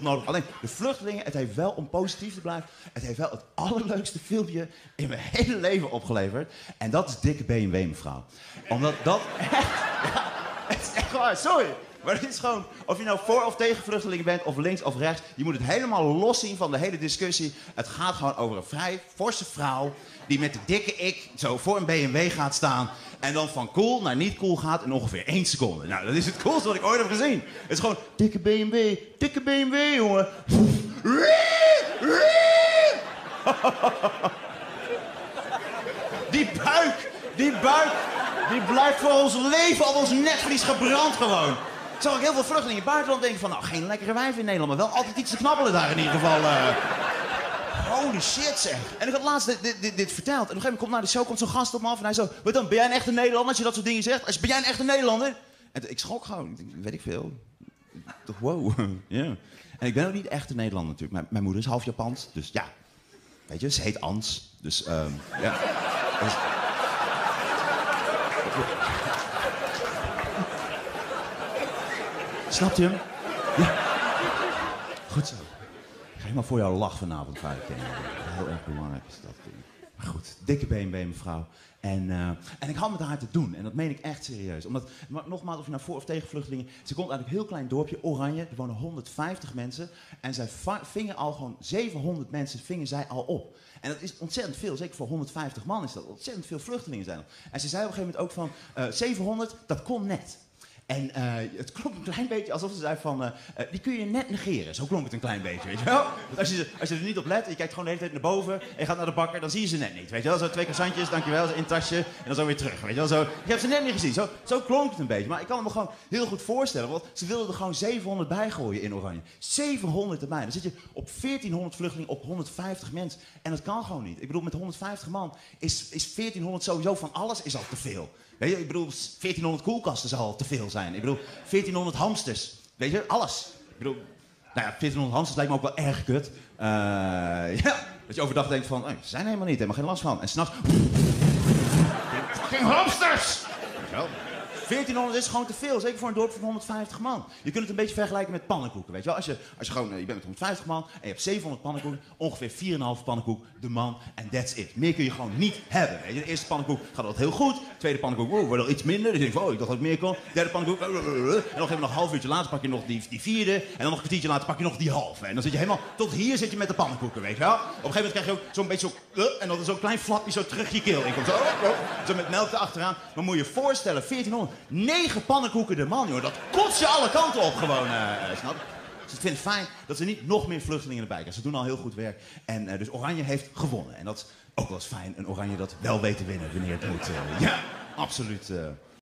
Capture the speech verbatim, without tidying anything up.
nodig. Alleen de vluchtelingen, het heeft wel, om positief te blijven, het heeft wel het allerleukste filmpje in mijn hele leven opgeleverd. En dat is dikke B M W, mevrouw. Omdat dat echt, ja, het is echt waar, sorry. Maar het is gewoon, of je nou voor of tegen vluchtelingen bent, of links of rechts, je moet het helemaal los zien van de hele discussie. Het gaat gewoon over een vrij forse vrouw die met de dikke ik zo voor een B M W gaat staan en dan van cool naar niet cool gaat in ongeveer één seconde. Nou, dat is het coolste wat ik ooit heb gezien. Het is gewoon dikke B M W, dikke B M W, jongen. Die buik, die buik, die blijft voor ons leven op ons netvlies gebrand gewoon. Ik zag ook heel veel vluchtelingen in het buitenland denken van, nou, geen lekkere wijf in Nederland, maar wel altijd iets te knabbelen daar in ieder geval. Uh... Holy shit, zeg. En ik had laatst dit, dit, dit, dit verteld. En op een gegeven moment komt naar de show, komt zo'n gast op me af en hij zo, wat dan, ben jij een echte Nederlander als je dat soort dingen zegt? Als, ben jij een echte Nederlander? En ik schrok gewoon, ik denk, weet ik veel. Toch, wow. Ja. En ik ben ook niet echt een Nederlander natuurlijk. Mijn, mijn moeder is half Japans, dus ja. Weet je, ze heet Ans, dus um, ja. Dus... Snapt u hem? Ja. Goed zo. Ga je maar voor jou lach vanavond, vader. Heel erg belangrijk is dat. Maar goed, dikke B M W, mevrouw. En, uh, en ik had met haar te doen. En dat meen ik echt serieus. Omdat, maar nogmaals, of je nou voor of tegen vluchtelingen... Ze komt uit een heel klein dorpje, Oranje. Er wonen honderdvijftig mensen. En zij vingen al gewoon zevenhonderd mensen vingen zij al op. En dat is ontzettend veel. Zeker voor honderdvijftig man is dat ontzettend veel vluchtelingen zijn. En ze zei op een gegeven moment ook van... Uh, zevenhonderd, dat kon net. En uh, het klonk een klein beetje alsof ze zei van, uh, uh, die kun je net negeren. Zo klonk het een klein beetje, weet je wel? Want als je, als je er niet op let, je kijkt gewoon de hele tijd naar boven... en je gaat naar de bakker, dan zie je ze net niet, weet je wel? Zo twee croissantjes, dankjewel, zo in het tasje... en dan zo weer terug, weet je wel? Zo, ik heb ze net niet gezien, zo, zo klonk het een beetje. Maar ik kan me gewoon heel goed voorstellen, want ze wilden er gewoon zevenhonderd bij gooien in Oranje. zevenhonderd erbij. Dan zit je op veertienhonderd vluchtelingen op honderdvijftig mensen. En dat kan gewoon niet. Ik bedoel, met honderdvijftig man is, is veertienhonderd sowieso van alles is al te veel. Weet je, ik bedoel, veertienhonderd koelkasten zou al te veel zijn. Ik bedoel, veertienhonderd hamsters. Weet je, alles. Ik bedoel, nou ja, veertienhonderd hamsters lijkt me ook wel erg kut. Uh, ja, dat je overdag denkt van, hey, ze zijn helemaal niet, helemaal geen last van. En s'nachts, fucking hamsters! Zo. veertienhonderd is gewoon te veel, zeker voor een dorp van honderdvijftig man. Je kunt het een beetje vergelijken met pannenkoeken, weet je wel. Als je, als je gewoon, je bent met honderdvijftig man en je hebt zevenhonderd pannenkoeken, ongeveer vier komma vijf pannenkoek, de man, en that's it. Meer kun je gewoon niet hebben. Weet je. De eerste pannenkoek gaat altijd heel goed, de tweede pannenkoek wow, wordt al iets minder. Dus je denkt, oh, ik dacht dat ik meer kon. De derde pannenkoek, en dan even nog een half uurtje later pak je nog die, die vierde, en dan nog een kwartiertje later pak je nog die halve. En dan zit je helemaal, tot hier zit je met de pannenkoeken, weet je wel. Op een gegeven moment krijg je ook zo'n beetje zo, en dan zo'n klein flapje zo terug je keel in komt. Zo, zo met melk erachteraan. Maar moet je je voorstellen, veertienhonderd, negen pannenkoeken de man, joh. Dat kost je alle kanten op gewoon, uh, snap je? Dus ik vind het fijn dat ze niet nog meer vluchtelingen erbij krijgen. Ze doen al heel goed werk. En uh, dus Oranje heeft gewonnen. En dat is ook wel eens fijn, een Oranje dat wel weet te winnen wanneer het moet. Uh, ja, absoluut. Uh...